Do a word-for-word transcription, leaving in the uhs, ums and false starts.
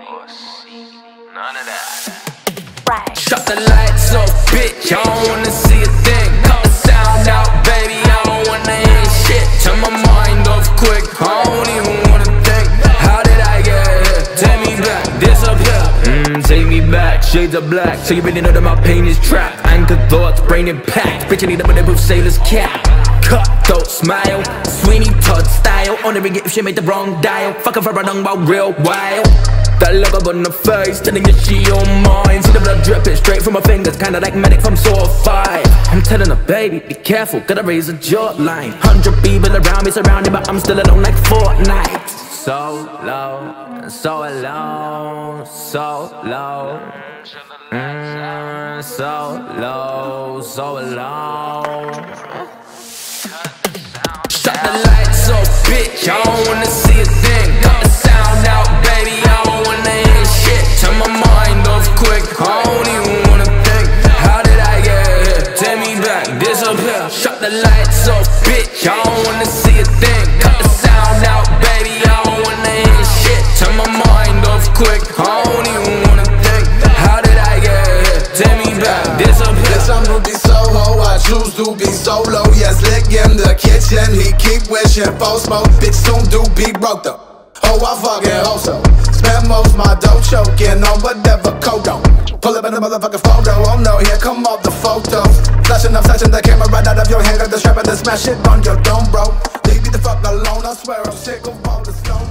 or C. None of that. Right. Shut the lights off, bitch, I don't wanna see a thing. Cut the sound out, baby, I don't wanna hear shit. Turn my mind off quick, I don't even wanna think. How did I get here? Take me back, disappear. Mmm, take me back, shades of black. So you really know that my pain is trapped. Anchor thoughts, brain impact. Bitch, I need a bulletproof sailor's cap. Cutthroat smile, Sweeney Todd style. Only ring it if she made the wrong dial. Fuck her for a dung about real wild. That look up on the face, telling you she on mine. See the blood dripping straight from her fingers, kinda like medic from Saw five. I'm telling her, baby, be careful, gotta raise a jawline. Hundred people around me surrounded, but I'm still alone like Fortnite. So low, so alone, so low. Mm, so low, so alone. Shut the lights off, bitch, I don't wanna see a thing. Cut the sound out, baby, I don't wanna hear shit. Turn my mind off quick, I don't even wanna think. How did I get here? Take me back, disappear. Shut the lights off, bitch, I don't wanna see a thing. Cut the sound out, baby, I don't wanna hear shit. Turn my mind off quick, I don't even wanna think. How did I get here? Take me back, disappear. Yes, I'm Ruby Soho, I choose to be solo. Yes, lick in the kitchen, he keep wishing for smoke. Bitch, soon do be broke though. Oh, I fucking hope so. Spend most my dough choking on whatever codon. Pull up in the motherfucking photo, oh no, here come all the photos. Flashing up, flashing the camera right out of your hand. Got the strap and then smash it on your dome, bro. Leave me the fuck alone, I swear I'm sick of all the stone.